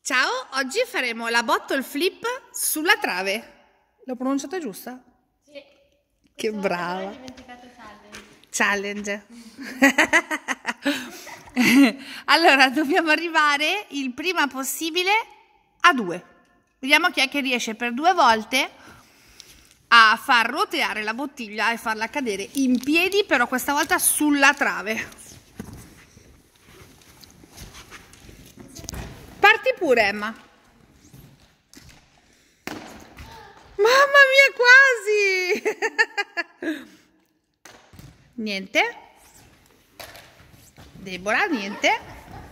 Ciao, oggi faremo la bottle flip sulla trave. L'ho pronunciata giusta? Sì. Che brava. Ho dimenticato challenge. Allora, dobbiamo arrivare il prima possibile a 2. Vediamo chi è che riesce per 2 volte a far roteare la bottiglia e farla cadere in piedi, però questa volta sulla trave. Parti pure, Emma. Mamma mia, quasi! Niente. Deborah, niente.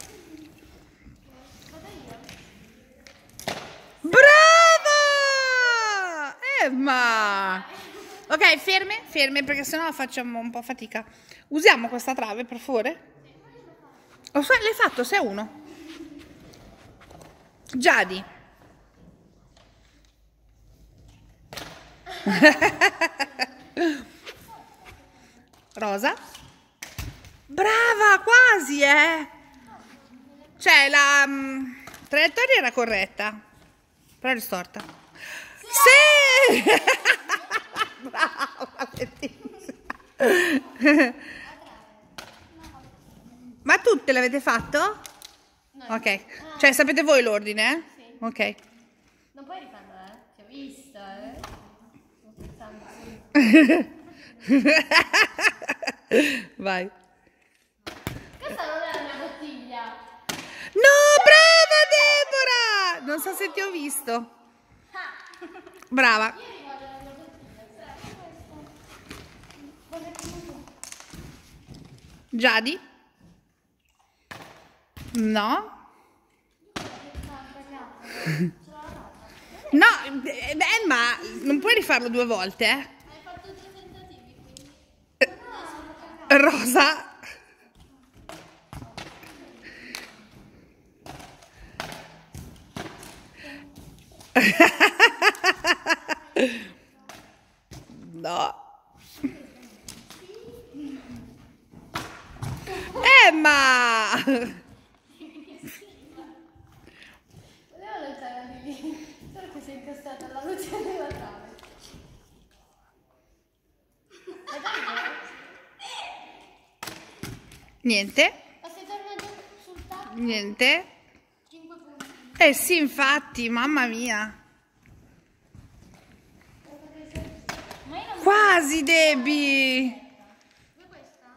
Brava! Emma! Ok, ferme perché sennò facciamo un po' fatica. Usiamo questa trave, per favore? L'hai fatto, 6-1. Giadi. Rosa. Brava, quasi, Cioè, la traiettoria era corretta, però è storta. Sì! Brava, Letizia. Ma tutte l'avete fatto? Ok. Cioè, sapete voi l'ordine, Sì. Ok. Non puoi rifarlo, Ti ho visto, Vai. Questa non è una bottiglia. No, brava Deborah! Non so se ti ho visto. Brava. Io ricordo la mia bottiglia. Giadi? No? No, ma non puoi rifarlo 2 volte, Hai fatto 2 tentativi, quindi. Rosa? No. Emma! Volevo lanciare di lì, solo che sei incostata alla luce della trave. Niente? Ma sei tornato sul tavolo? Niente? 5 punti. Eh sì, infatti, mamma mia. Ma io non Quasi, Debbie. vuoi questa?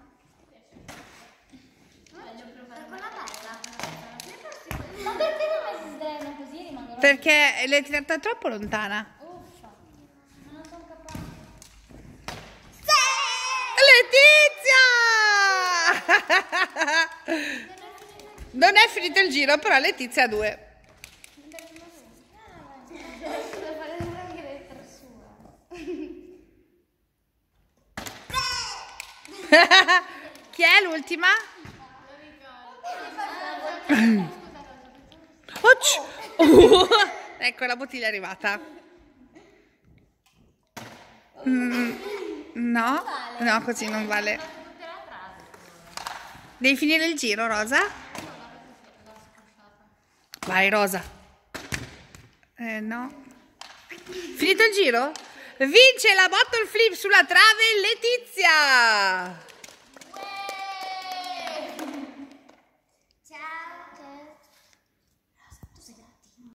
Voglio provare con la bella. Ma perché non si sdraiano così e rimangono? Perché l'hai tirata troppo lontana. Uffa, ma non sono capace. Letizia! Non è finito il giro, però Letizia ha 2. Devo fare anche lettera sua. Chi è l'ultima? Ecco, la bottiglia è arrivata. No? No, così non vale. Devi finire il giro, Rosa? Vai, Rosa. No. Finito il giro? Vince la bottle flip sulla trave Letizia!